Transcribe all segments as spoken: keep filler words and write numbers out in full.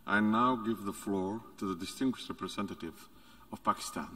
I now give the floor to the distinguished representative of Pakistan.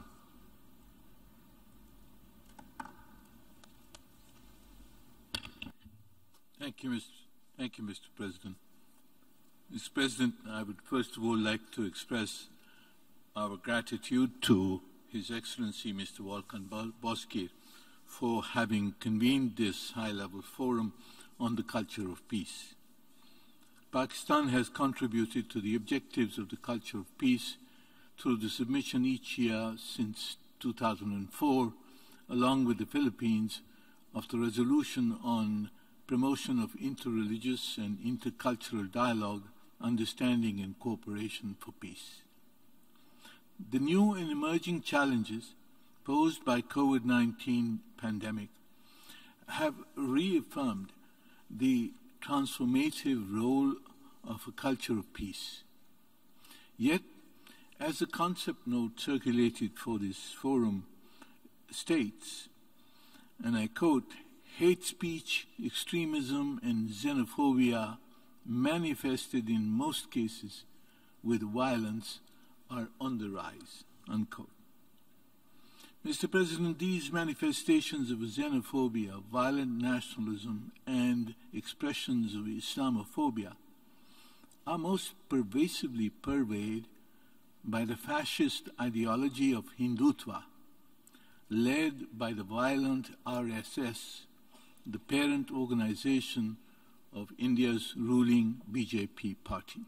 Thank you, Mister Thank you, Mister President. Mister President, I would first of all like to express our gratitude to His Excellency Mister Volkan Bozkir for having convened this high-level forum on the culture of peace. Pakistan has contributed to the objectives of the culture of peace through the submission each year since two thousand four, along with the Philippines, of the resolution on promotion of interreligious and intercultural dialogue, understanding and cooperation for peace. The new and emerging challenges posed by COVID nineteen pandemic have reaffirmed the transformative role of a culture of peace. Yet, as the concept note circulated for this forum states, and I quote, hate speech, extremism, and xenophobia manifested in most cases with violence are on the rise, unquote. Mister President, these manifestations of xenophobia, violent nationalism, and expressions of Islamophobia are most pervasively pervaded by the fascist ideology of Hindutva, led by the violent R S S, the parent organization of India's ruling B J P party.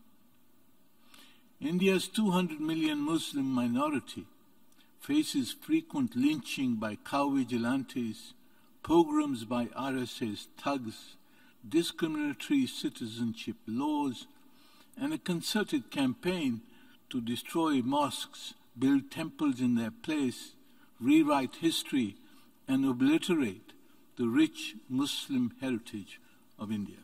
India's two hundred million Muslim minority faces frequent lynching by cow vigilantes, pogroms by R S S thugs, discriminatory citizenship laws, and a concerted campaign to destroy mosques, build temples in their place, rewrite history, and obliterate the rich Muslim heritage of India.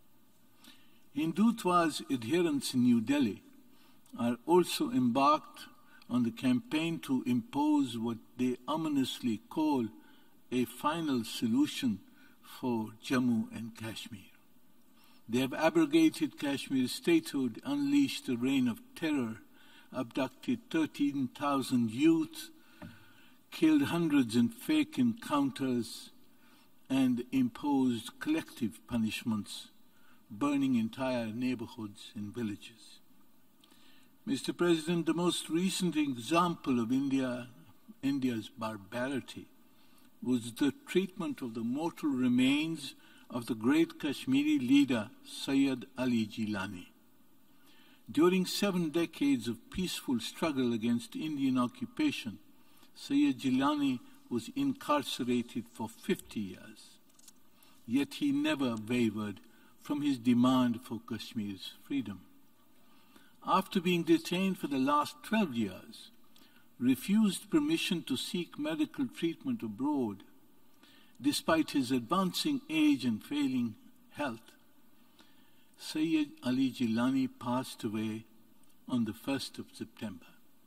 Hindutva's adherents in New Delhi are also embarked on the campaign to impose what they ominously call a final solution for Jammu and Kashmir. They have abrogated Kashmir's statehood, unleashed a reign of terror, abducted thirteen thousand youth, killed hundreds in fake encounters, and imposed collective punishments, burning entire neighborhoods and villages. Mister President, the most recent example of India, India's barbarity was the treatment of the mortal remains of the great Kashmiri leader Sayyid Ali Jilani. During seven decades of peaceful struggle against Indian occupation, Sayyid Jilani was incarcerated for fifty years. Yet he never wavered from his demand for Kashmir's freedom. After being detained for the last twelve years, refused permission to seek medical treatment abroad, despite his advancing age and failing health, Sayyid Ali Jilani passed away on the first of September.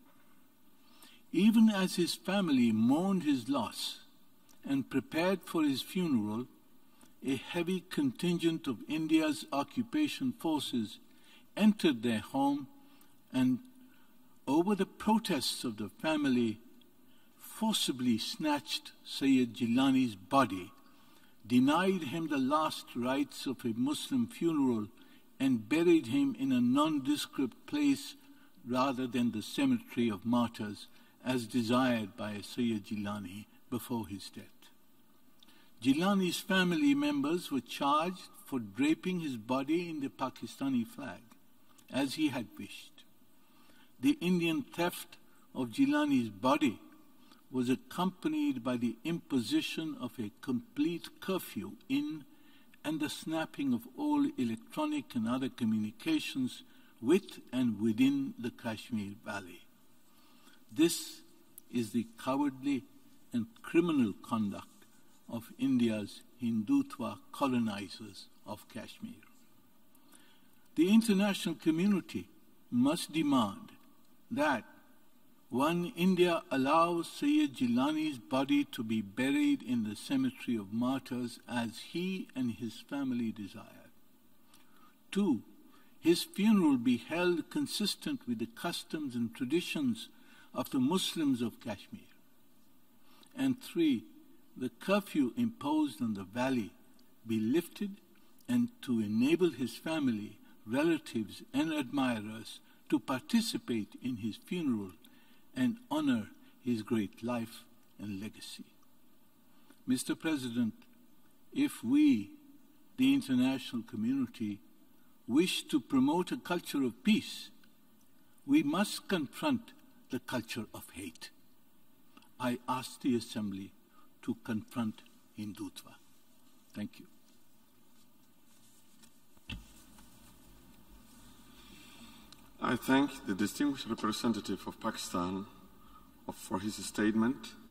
Even as his family mourned his loss and prepared for his funeral, a heavy contingent of India's occupation forces entered their home and, over the protests of the family, forcibly snatched Sayyid Jilani's body, denied him the last rites of a Muslim funeral, and buried him in a nondescript place rather than the cemetery of martyrs as desired by Sayyid Jilani before his death. Jilani's family members were charged for draping his body in the Pakistani flag, as he had wished. The Indian theft of Jilani's body was accompanied by the imposition of a complete curfew in and the snapping of all electronic and other communications with and within the Kashmir Valley. This is the cowardly and criminal conduct of India's Hindutva colonizers of Kashmir. The international community must demand that, one, India allows Sayyid Jilani's body to be buried in the cemetery of martyrs as he and his family desired. Two, his funeral be held consistent with the customs and traditions of the Muslims of Kashmir. And three, the curfew imposed on the valley be lifted, and to enable his family, relatives, and admirers to participate in his funeral and honor his great life and legacy. Mister President, if we, the international community, wish to promote a culture of peace, we must confront the culture of hate. I ask the Assembly to confront Hindutva. Thank you. I thank the distinguished representative of Pakistan for his statement